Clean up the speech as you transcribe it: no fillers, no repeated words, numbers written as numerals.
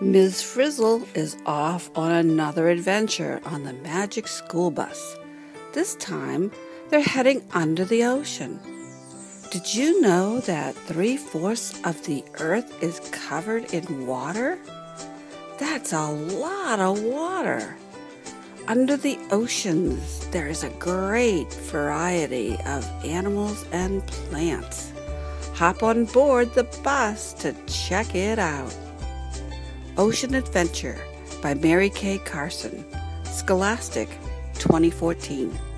Ms. Frizzle is off on another adventure on the magic school bus. This time, they're heading under the ocean. Did you know that 3/4 of the earth is covered in water? That's a lot of water. Under the oceans, there is a great variety of animals and plants. Hop on board the bus to check it out. Ocean Adventure by Mary K. Carson, Scholastic, 2014.